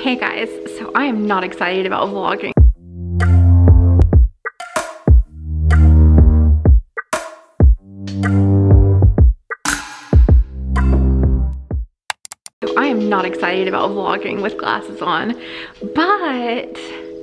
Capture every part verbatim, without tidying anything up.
Hey guys, so I am not excited about vlogging. So I am not excited about vlogging with glasses on, but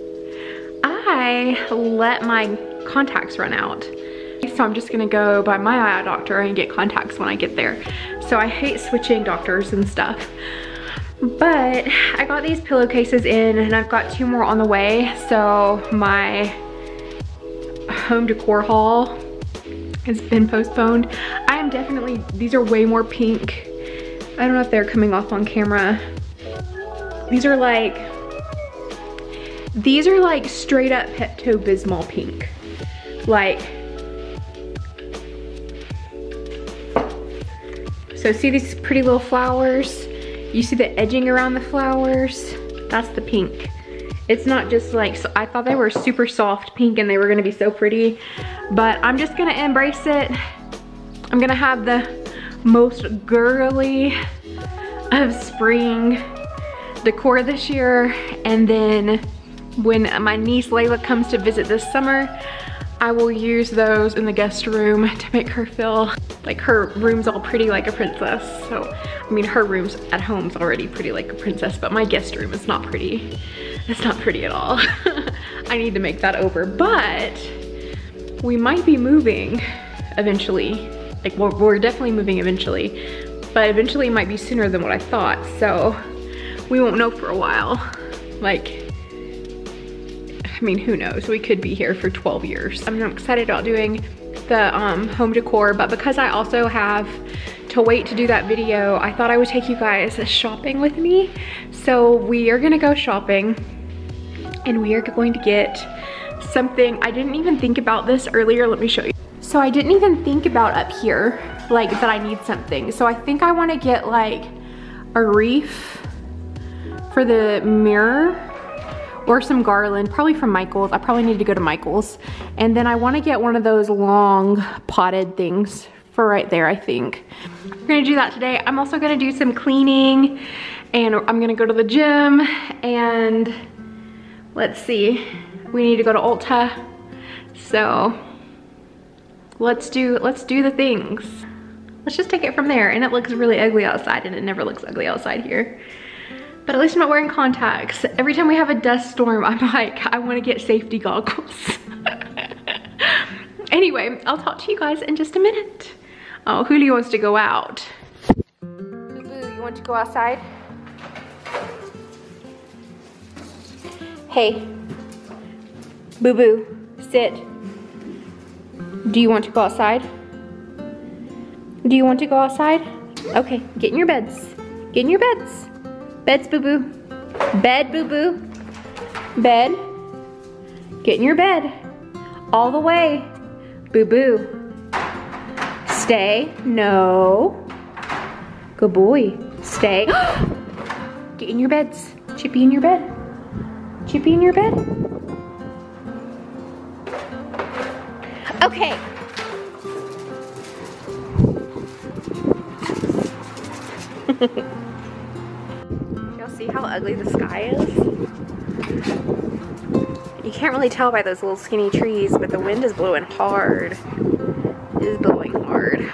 I let my contacts run out. So I'm just gonna go by my eye doctor and get contacts when I get there. So I hate switching doctors and stuff. But I got these pillowcases in and I've got two more on the way. So my home decor haul has been postponed. I am definitely, these are way more pink. I don't know if they're coming off on camera. These are like, these are like straight up Pepto-Bismol pink. Like, so see these pretty little flowers? You see the edging around the flowers? That's the pink. It's not just like, so I thought they were super soft pink and they were gonna be so pretty, but I'm just gonna embrace it. I'm gonna have the most girly of spring decor this year, and then when my niece Layla comes to visit this summer, I will use those in the guest room to make her feel like her room's all pretty like a princess. So, I mean, her room's at home's already pretty like a princess, but my guest room is not pretty. It's not pretty at all. I need to make that over, but we might be moving eventually. Like, we're, we're definitely moving eventually, but eventually might be sooner than what I thought. So we won't know for a while. Like, I mean, who knows? We could be here for twelve years. I'm excited about doing the um, home decor, but because I also have to wait to do that video, I thought I would take you guys shopping with me. So we are gonna go shopping and we are going to get something. I didn't even think about this earlier. Let me show you. So I didn't even think about up here, like that I need something. So I think I wanna get like a wreath for the mirror, or some garland, probably from Michaels. I probably need to go to Michaels. And then I wanna get one of those long potted things for right there, I think. We're gonna do that today. I'm also gonna do some cleaning and I'm gonna go to the gym, and let's see, we need to go to Ulta. So let's do, let's do the things. Let's just take it from there. And it looks really ugly outside, and it never looks ugly outside here. But at least I'm not wearing contacts. Every time we have a dust storm, I'm like, I wanna get safety goggles. Anyway, I'll talk to you guys in just a minute. Oh, Julio wants to go out. Boo-boo, you want to go outside? Hey, Boo-boo, sit. Do you want to go outside? Do you want to go outside? Okay, get in your beds. Get in your beds. Beds, boo-boo. Bed, boo-boo. Bed. Get in your bed. All the way. Boo-boo. Stay. No. Good boy. Stay. Get in your beds. Chippy in your bed. Chippy in your bed. Okay. See how ugly the sky is? You can't really tell by those little skinny trees, but the wind is blowing hard. It is blowing hard.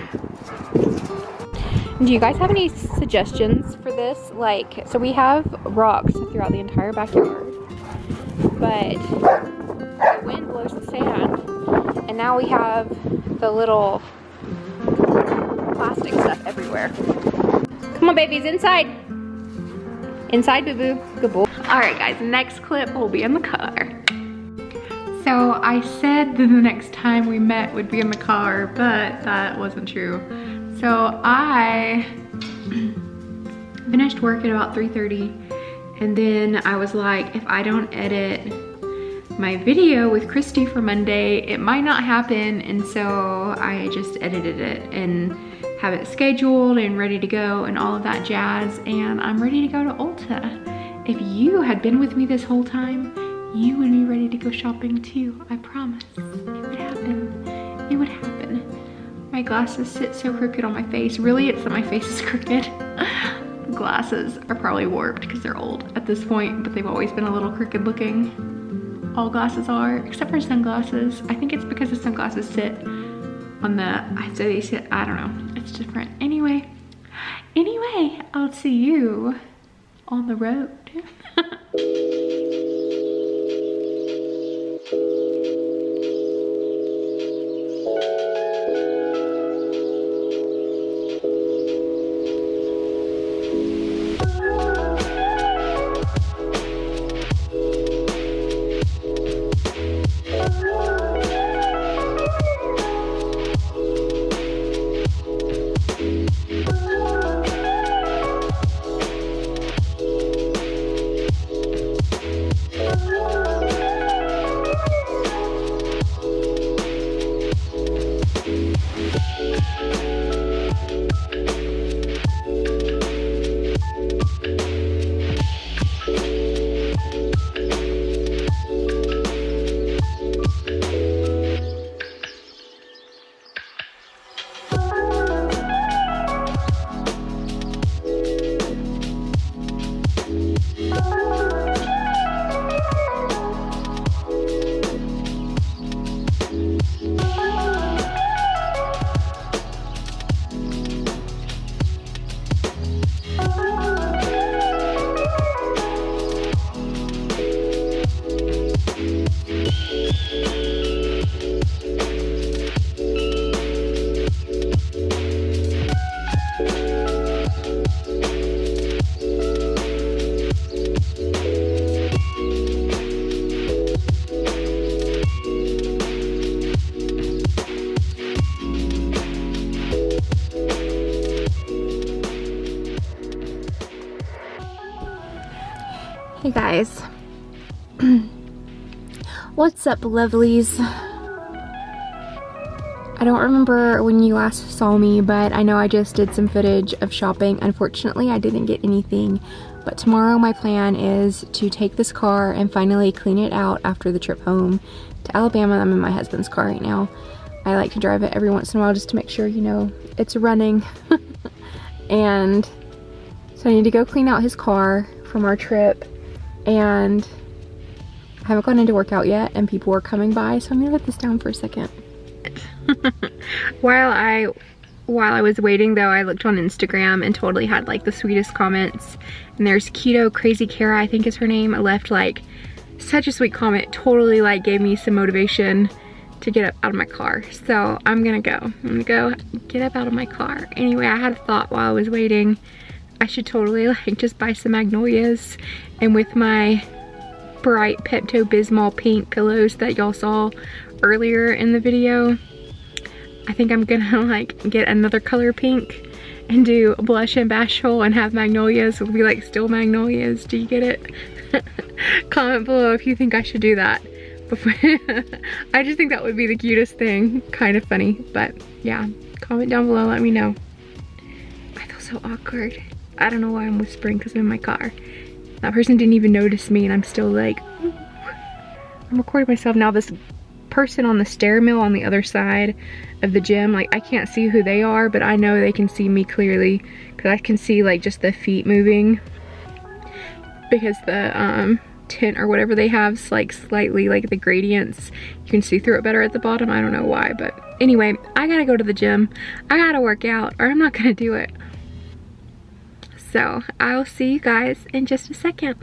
Do you guys have any suggestions for this? Like, so we have rocks throughout the entire backyard, but the wind blows the sand, and now we have the little plastic stuff everywhere. Come on, babies, inside. Inside, boo-boo. Good boy. All right, guys, next clip will be in the car. So I said that the next time we met would be in the car, but that wasn't true. So I finished work at about three thirty, and then I was like, if I don't edit my video with Christy for Monday, it might not happen, and so I just edited it and have it scheduled and ready to go and all of that jazz, and I'm ready to go to Ulta. If you had been with me this whole time, you would be ready to go shopping too, I promise. It would happen, it would happen. My glasses sit so crooked on my face. Really, it's that my face is crooked. glasses are probably warped because they're old at this point, but they've always been a little crooked looking. All glasses are, except for sunglasses. I think it's because the sunglasses sit on the, I say they sit, I don't know, it's different. Anyway, anyway, I'll see you on the road. Hey guys, what's up lovelies? I don't remember when you last saw me, but I know I just did some footage of shopping. Unfortunately, I didn't get anything, but tomorrow my plan is to take this car and finally clean it out after the trip home to Alabama. I'm in my husband's car right now. I like to drive it every once in a while just to make sure, you know, it's running. And so I need to go clean out his car from our trip. And I haven't gone into workout yet and people are coming by, so I'm gonna put this down for a second. while I while I was waiting though, I looked on Instagram and totally had like the sweetest comments. And there's Keto Crazy Kara, I think is her name, left like such a sweet comment, totally like gave me some motivation to get up out of my car. So I'm gonna go, I'm gonna go get up out of my car. Anyway, I had a thought while I was waiting. I should totally like just buy some Magnolias, and with my bright Pepto-Bismol pink pillows that y'all saw earlier in the video, I think I'm gonna like get another color pink and do Blush and Bashful and have Magnolias. It'll be like Steel Magnolias. Do you get it? Comment below if you think I should do that. I just think that would be the cutest thing. Kind of funny, but yeah, comment down below, let me know. I feel so awkward. I don't know why I'm whispering because I'm in my car. That person didn't even notice me and I'm still like, ooh. I'm recording myself now. This person on the stair mill on the other side of the gym, like I can't see who they are, but I know they can see me clearly because I can see like just the feet moving because the um, tent or whatever they have is like slightly like the gradients. You can see through it better at the bottom. I don't know why, but anyway, I gotta go to the gym. I gotta work out or I'm not gonna do it. So I'll see you guys in just a second.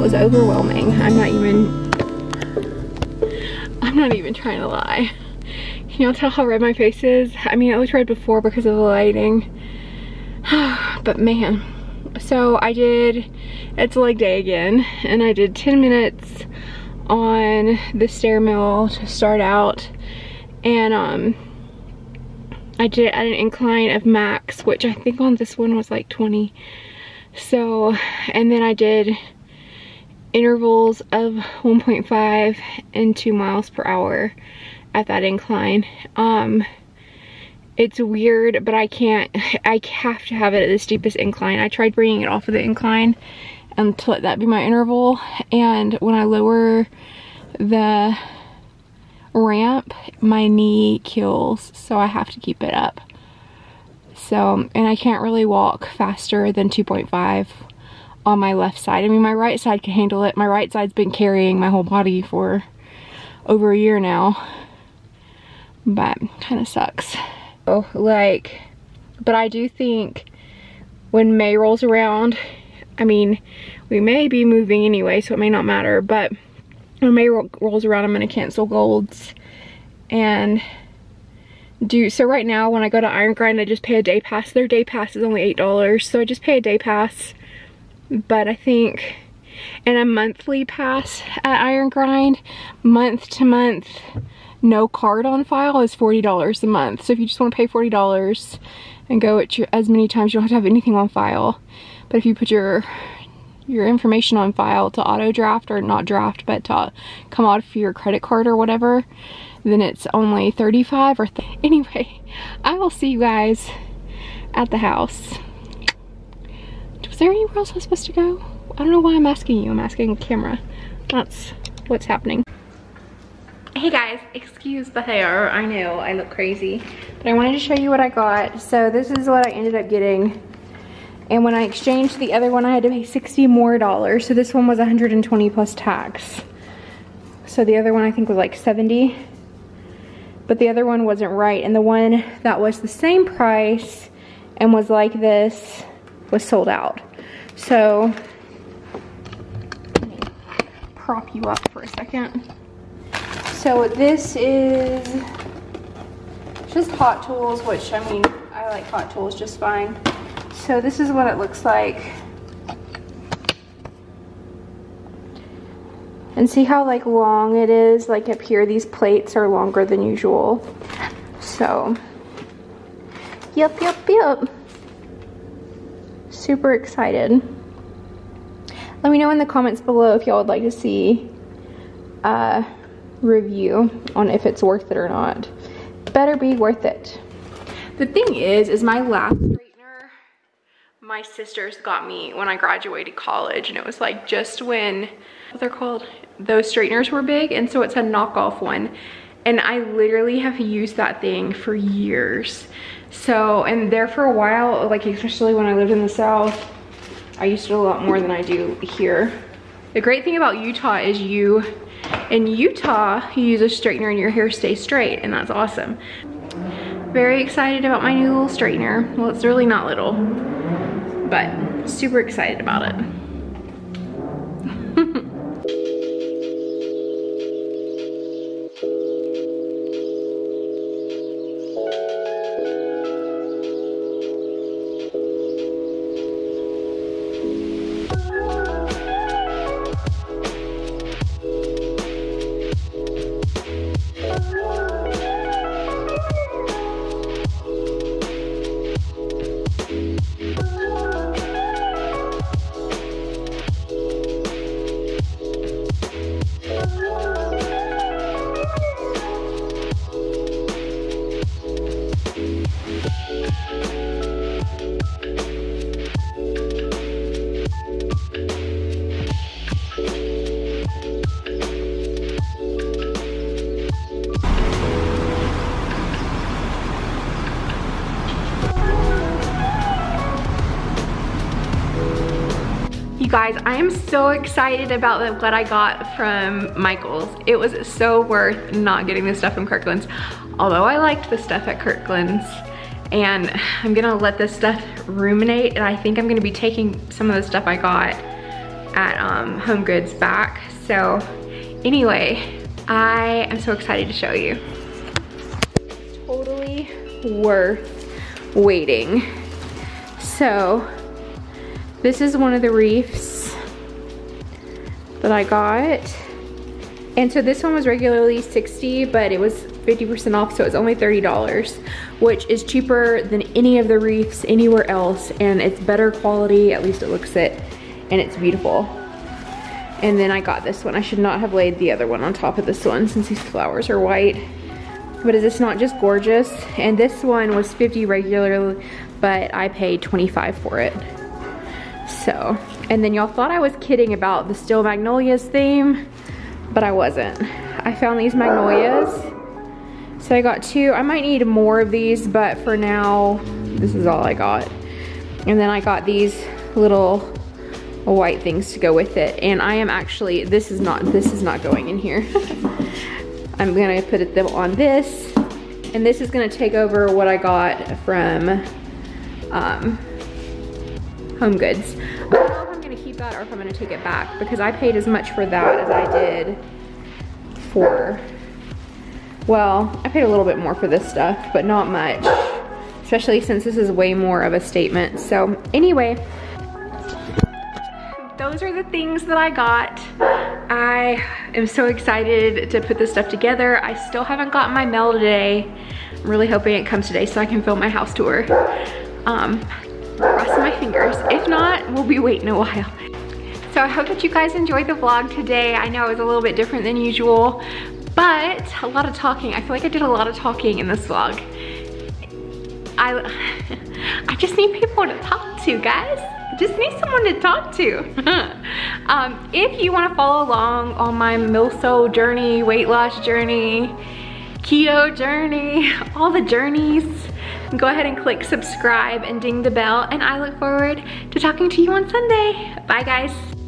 was overwhelming. I'm not even, I'm not even trying to lie. Can y'all tell how red my face is? I mean, it was red before because of the lighting. But man, so I did, it's leg day again, and I did ten minutes on the stair mill to start out, and um, I did it at an incline of max, which I think on this one was like twenty. So, and then I did intervals of one point five and two miles per hour at that incline. Um, it's weird, but I can't, I have to have it at the steepest incline. I tried bringing it off of the incline and to let that be my interval, and when I lower the ramp, my knee kills, so I have to keep it up. So, and I can't really walk faster than two point five on my left side. I mean, my right side can handle it. My right side's been carrying my whole body for over a year now, but kind of sucks. Oh, like, but I do think when May rolls around, I mean, we may be moving anyway, so it may not matter, but when May ro rolls around, I'm gonna cancel golds and do, so right now when I go to Iron Grind, I just pay a day pass. Their day pass is only eight dollars, so I just pay a day pass. But I think, and a monthly pass at Iron Grind, month to month, no card on file, is forty dollars a month. So if you just want to pay forty dollars and go at your, as many times, you don't have to have anything on file. But if you put your your information on file to auto draft, or not draft, but to come out for your credit card or whatever, then it's only thirty-five or th anyway. I will see you guys at the house. Was there anywhere else I was supposed to go? I don't know why I'm asking you. I'm asking the camera. That's what's happening. Hey guys, excuse the hair. I know I look crazy, but I wanted to show you what I got. So this is what I ended up getting. And when I exchanged the other one, I had to pay sixty more dollars. So this one was one hundred twenty plus tax. So the other one I think was like seventy. But the other one wasn't right. And the one that was the same price and was like this was sold out. So, let me prop you up for a second. So this is just Hot Tools, which, I mean, I like Hot Tools just fine. So this is what it looks like. And see how like long it is? Like up here, these plates are longer than usual. So, yep, yep, yep. Super excited. Let me know in the comments below if y'all would like to see a review on if it's worth it or not. Better be worth it. The thing is, is my last straightener, my sisters got me when I graduated college, and it was like just when, what they're called, those straighteners were big, and so it's a knockoff one. And I literally have used that thing for years. So, and there for a while, like especially when I lived in the South, I used it a lot more than I do here. The great thing about Utah is you, in Utah, you use a straightener and your hair stays straight, and that's awesome. Very excited about my new little straightener. Well, it's really not little, but super excited about it. Guys, I am so excited about the, what I got from Michaels. It was so worth not getting the stuff from Kirkland's. Although I liked the stuff at Kirkland's, and I'm gonna let this stuff ruminate, and I think I'm gonna be taking some of the stuff I got at um, Home Goods back. So anyway, I am so excited to show you. It's totally worth waiting. So this is one of the wreaths that I got. And so this one was regularly sixty dollars, but it was fifty percent off, so it's only thirty dollars, which is cheaper than any of the wreaths anywhere else, and it's better quality, at least it looks it, and it's beautiful. And then I got this one. I should not have laid the other one on top of this one since these flowers are white. But is this not just gorgeous? And this one was fifty regularly, but I paid twenty-five for it. So, and then y'all thought I was kidding about the Steel Magnolias theme, but I wasn't. I found these magnolias. So I got two. I might need more of these, but for now, this is all I got. And then I got these little white things to go with it. And I am actually, this is not, this is not going in here. I'm gonna put it them on this. And this is gonna take over what I got from um, Home Goods. I don't know if I'm gonna keep that or if I'm gonna take it back, because I paid as much for that as I did for, well, I paid a little bit more for this stuff, but not much, especially since this is way more of a statement. So anyway, those are the things that I got. I am so excited to put this stuff together. I still haven't gotten my mail today. I'm really hoping it comes today so I can film my house tour. Um, crossing my fingers. If not, we'll be waiting a while. So I hope that you guys enjoyed the vlog today. I know it was a little bit different than usual, but a lot of talking. I feel like I did a lot of talking in this vlog. I, I just need people to talk to, guys. I just need someone to talk to. um, if you want to follow along on my Milso journey, weight loss journey, keto journey, all the journeys, go ahead and click subscribe and ding the bell, and I look forward to talking to you on Sunday. Bye guys.